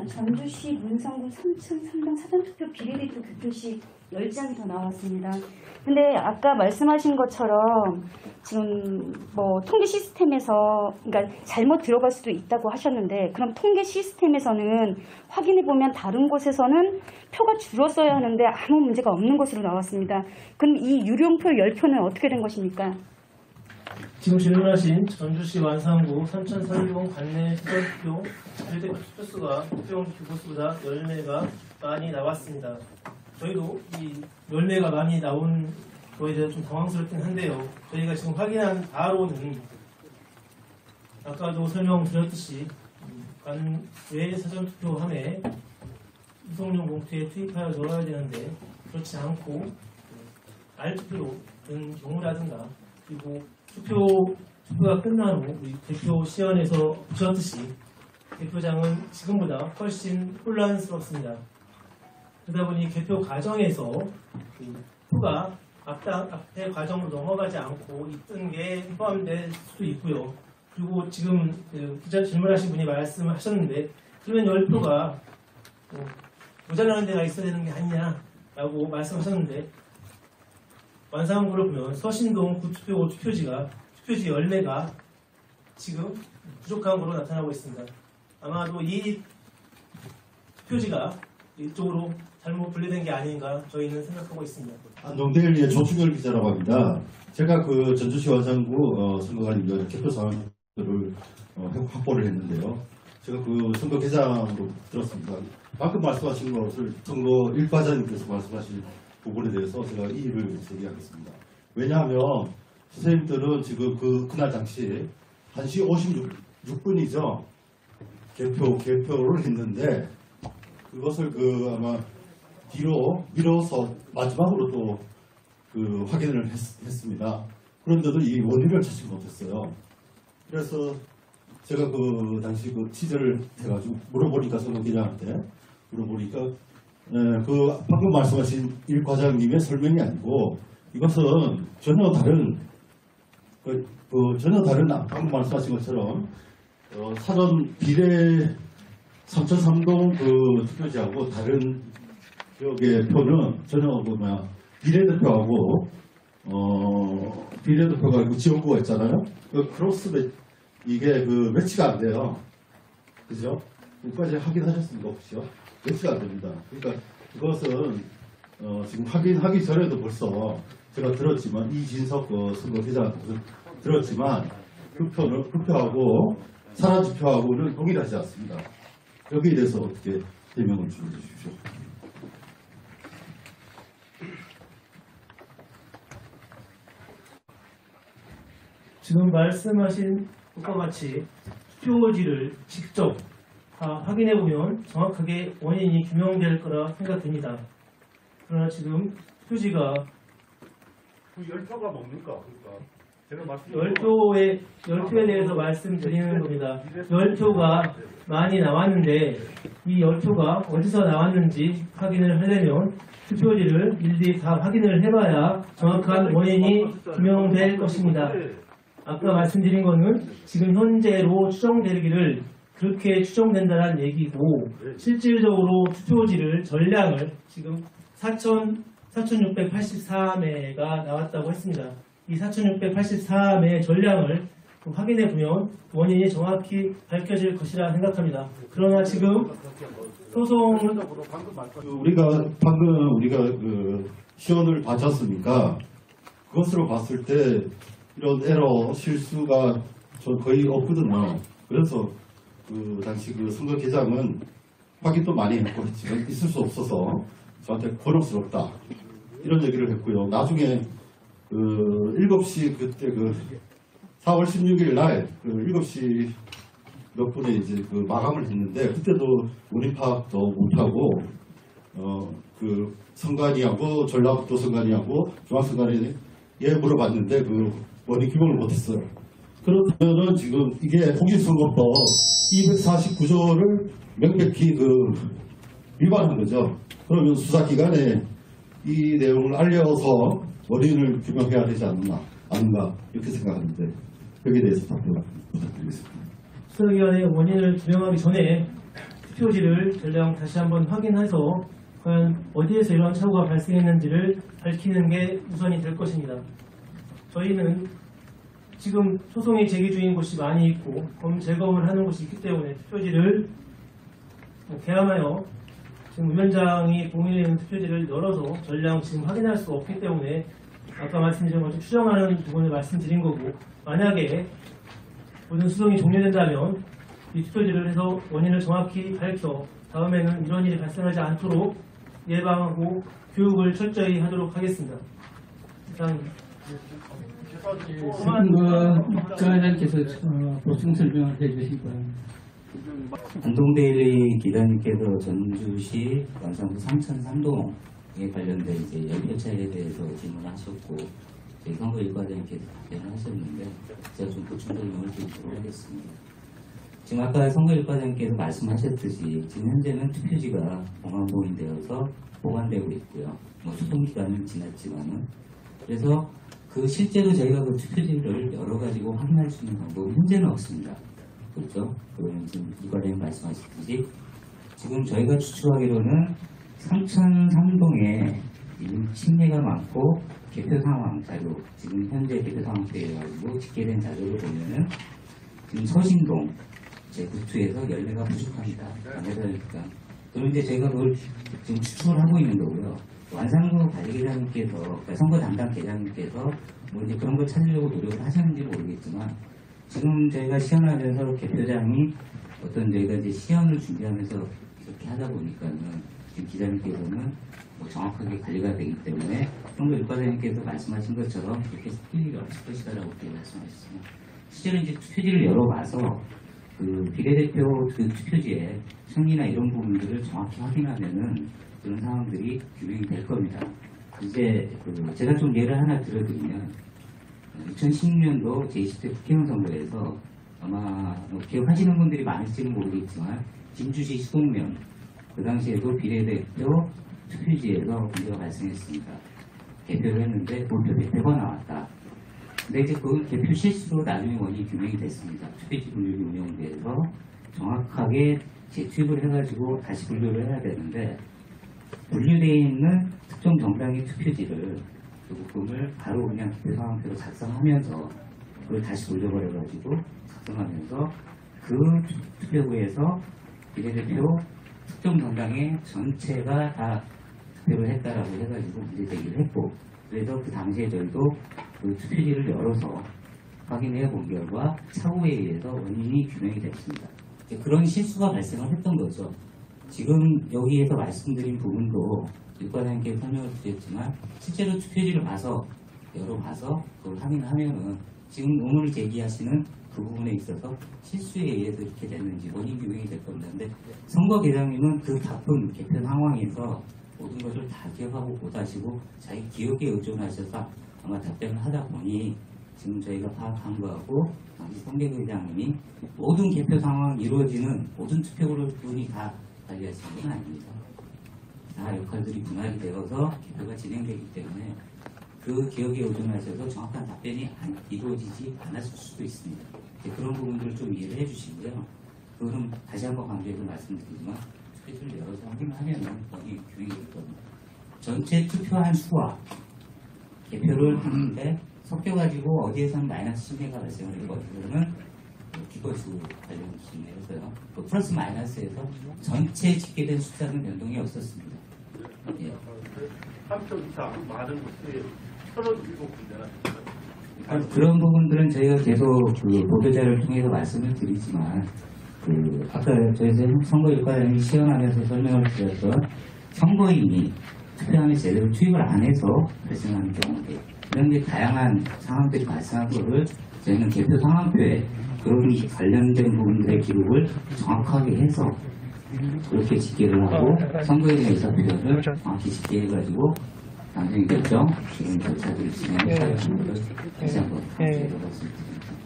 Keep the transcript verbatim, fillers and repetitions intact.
전주시 문성구 삼천 삼 동 사전투표 비례대표 교표시 열 장이 더 나왔습니다. 근데 아까 말씀하신 것처럼 지금 뭐 통계 시스템에서 그러니까 잘못 들어갈 수도 있다고 하셨는데 그럼 통계 시스템에서는 확인해 보면 다른 곳에서는 표가 줄었어야 하는데 아무 문제가 없는 것으로 나왔습니다. 그럼 이 유령표 열 표는 어떻게 된 것입니까? 지금 질문하신 전주시 완산구 삼천 삼 동 관내 사전투표 비례대표 투표수가 투표용 투표수보다 열매가 많이 나왔습니다. 저희도 이 열매가 많이 나온 거에 대해서 좀 당황스럽긴 한데요. 저희가 지금 확인한 바로는 아까도 설명드렸듯이 관외 사전투표함에 이송용 봉투에 투입하여 넣어야 되는데 그렇지 않고 알투표로 된 경우라든가 그리고 투표, 투표가 끝난 후 우리 대표 시연에서 보셨듯이 대표장은 지금보다 훨씬 혼란스럽습니다. 그러다 보니 개표 과정에서 그 표가 앞당, 앞에 과정으로 넘어가지 않고 있던 게 포함될 수도 있고요. 그리고 지금 그 기자 질문하신 분이 말씀하셨는데 그러면 열 표가 뭐 모자라는 데가 있어야 되는 게 아니냐라고 말씀하셨는데 완산구를 보면 서신동 구투표 투표지가 투표지 열매가 지금 부족한 것으로 나타나고 있습니다. 아마도 이 투표지가 이쪽으로 잘못 분리된 게 아닌가 저희는 생각하고 있습니다. 안동데일리의 조충열 기자라고 합니다. 제가 그 전주시 완산구 어, 선거관리위원회 개표 사항들을 어, 확보를 했는데요. 제가 그 선거 개장으로 들었습니다. 방금 말씀하신 것을 선거 일 과장님께서 말씀하신 부분에 대해서 제가 이의를 제기하겠습니다. 왜냐하면 선생님들은 지금 그 그날 당시 한 시 오십육 분이죠. 개표 개표를 했는데 그것을 그 아마 뒤로 밀어서 마지막으로 또 그 확인을 했, 했습니다. 그런데도 이 원인을 찾지 못했어요. 그래서 제가 그 당시 그 취재를 해가지고 물어보니까 선거기자한테 물어보니까 에, 그 방금 말씀하신 일 과장님의 설명이 아니고 이것은 전혀 다른 그, 그 전혀 다른 방금 말씀하신 것처럼 어, 사전 비례 삼천 삼 동 그 투표지하고 다른 지역의 표는 전혀 그 뭐야 비례대표하고 어 비례대표가 그 지역구가 있잖아요. 그 크로스 매, 이게 그 매치가 안 돼요. 그죠? 여기까지 확인하셨습니까 혹시요? 매치가 안 됩니다. 그러니까 이것은 어, 지금 확인하기 전에도 벌써 제가 들었지만 이진석 그 선거기자한테 들었지만 그 표는 그 표하고 사라지표하고는 동일하지 않습니다. 여기에 대해서 어떻게 해명을 주십시오. 지금 말씀하신 것과 같이 투표지를 직접 다 확인해보면 정확하게 원인이 규명될 거라 생각됩니다. 그러나 지금 투표지가 그 열표가 뭡니까? 그러니까 제가 말씀 열표에 열표에 대해서 말씀드리는 겁니다. 열표가 많이 나왔는데 이 열표가 어디서 나왔는지 확인을 하려면 투표지를 일일이 다 확인을 해봐야 정확한 원인이 규명될 것입니다. 아까 말씀드린 거는 지금 현재로 추정되기를 그렇게 추정된다는 얘기고 실질적으로 투표지를 전량을 지금 사천육백팔십사 매가 나왔다고 했습니다. 이 사천육백팔십사 매 전량을 확인해 보면 원인이 정확히 밝혀질 것이라 생각합니다. 그러나 지금 소송은 우리가 방금 우리가 그 시연을 받았으니까 그것으로 봤을 때 이런 에러 실수가 저 거의 없거든요. 그래서 그 당시 그 선거 개장은 확인도 많이 했고 했지만 있을 수 없어서 저한테 곤혹스럽다 이런 얘기를 했고요. 나중에 그 일곱 시 그때 그 사월 십육일 날 그 일곱 시 몇 분에 이제 그 마감을 했는데 그때도 원인 파악도 못하고 어 그 선관위하고 전라북도 선관위하고 중앙선관위에 물어봤는데 그 원인 규명을 못했어요. 그렇다면은 지금 이게 공직선거법 이백사십구 조를 명백히 그 위반한 거죠. 그러면 수사기관에 이 내용을 알려서 원인을 규명해야 되지 않나, 않는가 이렇게 생각하는데 여기에 대해서 답변 부탁드리겠습니다. 수사기관의 원인을 규명하기 전에 투표지를 전량 다시 한번 확인해서 과연 어디에서 이런 착오가 발생했는지를 밝히는 게 우선이 될 것입니다. 저희는 지금 소송이 제기 중인 곳이 많이 있고 검 재검을 하는 곳이 있기 때문에 투표지를 개함하여 지금 위원장이 공인해 있는 투표지를 열어서 전량 지금 확인할 수 없기 때문에 아까 말씀드린 것처럼 추정하는 부분을 말씀드린 거고, 만약에 모든 수송이 종료된다면 이 투표지를 해서 원인을 정확히 밝혀 다음에는 이런 일이 발생하지 않도록 예방하고 교육을 철저히 하도록 하겠습니다. 이상 선거과장께서 어, 보충 설명을 해주실 거예요. 안동데일리 기자님께서 전주시 완산구 삼천삼동에 관련된 이제 연표차에 대해서 질문하셨고, 저희 선거일과장님께서 답변을 하셨는데 제가 좀 보충 설명을 드리도록 하겠습니다. 지금 아까 선거일과장님께서 말씀하셨듯이 지금 현재는 투표지가 공항보인되어서 보관되고 있고요. 뭐 소송 기간은 지났지만은, 그래서 그 실제로 저희가 그 투표지를 열어가지고 확인할 수 있는 방법은 현재는 없습니다. 그렇죠? 그러면 지금 이과장님 말씀하셨듯이 지금 저희가 추측하기로는 삼천삼동에 침례가 많고 개표 상황 자료, 지금 현재 개표 상황표에 가지고 집계된 자료를 보면은 지금 서신동 제구투에서 열매가 부족합니다. 그러니까 그런데 저희가 그걸 지금 추측을 하고 있는 거고요. 완산구 관리계장님께서, 그러니까 선거 담당 계장님께서 뭐 이제 그런 걸 찾으려고 노력을 하셨는지 모르겠지만, 지금 저희가 시연하면서 개표장이 어떤 저희가 이제 시연을 준비하면서 이렇게 하다 보니까는 지금 기자님께서는 뭐 정확하게 관리가 되기 때문에 선거일과장님께서 말씀하신 것처럼 그렇게 스킬이 없을 것이다라고 말씀하셨습니다. 실제로 이제 투표지를 열어봐서 그 비례대표 그 투표지에 승리나 이런 부분들을 정확히 확인하면은 그런 상황들이 규명이 될 겁니다. 이제 그 제가 좀 예를 하나 들어드리면 이천십육 년도 제이십 대 국회의원 선거에서 아마 뭐 기억하시는 분들이 많을지는 모르겠지만 진주시 수동면 그 당시에도 비례대표 투표지에서 문제가 발생했습니다. 개표를 했는데 몰표 대표가 나왔다. 근데 이제 그 개표 실수로 나중에 원인이 규명이 됐습니다. 투표지 분류기 운영대에서 정확하게 재투입을 해가지고 다시 분류를 해야 되는데, 분류되어 있는 특정 정당의 투표지를 그 부분을 바로 그냥 개표 상황표로 작성하면서 그걸 다시 돌려버려가지고 작성하면서 그 투표구에서 비례대표 특정 정당의 전체가 다 투표를 했다라고 해가지고 문제 제기를 했고, 그래서 그 당시에 저희도 그 투표지를 열어서 확인해 본 결과 착오에 의해서 원인이 규명이 됐습니다. 그런 실수가 발생을 했던 거죠. 지금 여기에서 말씀드린 부분도 일과장님께 설명을 드렸지만, 실제로 투표지를 봐서 열어봐서 그걸 확인하면은 지금 의문을 제기하시는 그 부분에 있어서 실수에 의해서 이렇게 됐는지 원인 규명이 될 겁니다. 근데 선거계장님은 그 바쁜 개표 상황에서 모든 것을 다 기억하고 못하시고 자기 기억에 의존하셔서 아마 답변을 하다 보니 지금 저희가 파악한 거하고 당시 선거계장님이 모든 개표 상황 이루어지는 모든 투표구를 다 관리하시는 건 아닙니다. 다 역할들이 분할이 되어서 개표가 진행되기 때문에 그 기억에 의존하셔서 정확한 답변이 안, 이루어지지 않았을 수도 있습니다. 그런 부분들을 좀 이해를 해주시고요. 그거는 다시 한번 강조해서 말씀드리지만 투표지를 열어서 확인하면 거기 규명이 될 겁니다. 전체 투표한 수와 개표를 하는데 섞여가지고 어디에서는 마이너스 침해가 발생을 했고 어디서는 기권수 관련 침해였어요. 그 플러스 마이너스에서 전체 집계된 숫자는 변동이 없었습니다. 예. 삼천 이상 많은 곳에 서른일곱 군데나 그러니까 그런 부분들은 저희가 계속 그 보도자를 통해서 말씀을 드리지만, 그 아까 저희 선거일과장이 시연하면서 설명을 드렸던 선거인이 투표함에 제대로 투입을 안 해서 발생하는 경우에 이런 게 다양한 상황들이 발생한 것을 저희는 개표 상황표에 그런 관련된 부분들의 기록을 정확하게 해서 그렇게 집계를 하고 선거에 대한 의사표현을 정확히 집계해가지고 당정의 결정, 이런 절차들을 진행하는 것을 다시 한번 강조해서 말씀드립니다.